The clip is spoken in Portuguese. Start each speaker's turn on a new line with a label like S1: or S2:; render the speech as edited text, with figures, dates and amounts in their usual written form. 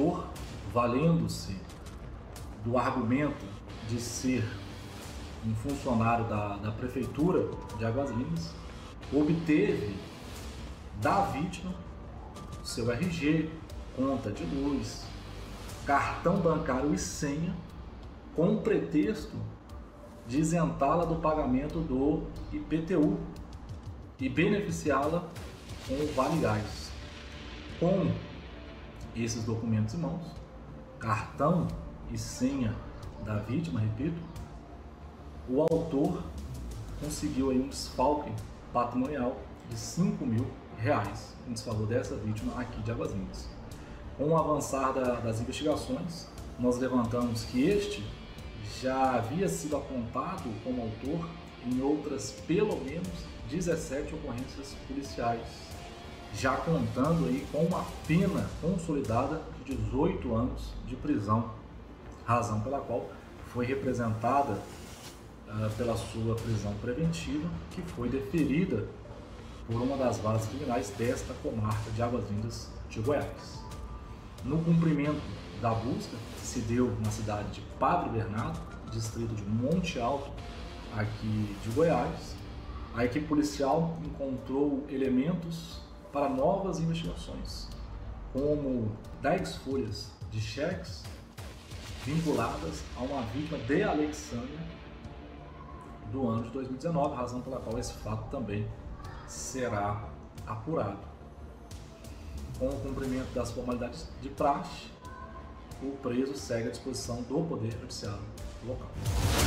S1: autor, valendo-se do argumento de ser um funcionário da Prefeitura de Águas Lindas, obteve da vítima seu RG, conta de luz, cartão bancário e senha, com o pretexto de isentá-la do pagamento do IPTU e beneficiá-la com o Vale Gás. Com esses documentos em mãos, cartão e senha da vítima, repito, o autor conseguiu aí um desfalque patrimonial de R$5.000 em desfavor dessa vítima aqui de Águas Lindas. Com o avançar das investigações, nós levantamos que este já havia sido apontado como autor em outras pelo menos 17 ocorrências policiais, já contando aí com uma pena consolidada de 18 anos de prisão, razão pela qual foi representada pela sua prisão preventiva, que foi deferida por uma das varas criminais desta comarca de Águas Lindas de Goiás. No cumprimento da busca, que se deu na cidade de Padre Bernardo, distrito de Monte Alto, aqui de Goiás, a equipe policial encontrou elementos para novas investigações, como 10 folhas de cheques vinculadas a uma vítima de Alexandria do ano de 2019, razão pela qual esse fato também será apurado. Com o cumprimento das formalidades de praxe, o preso segue à disposição do Poder Judiciário local.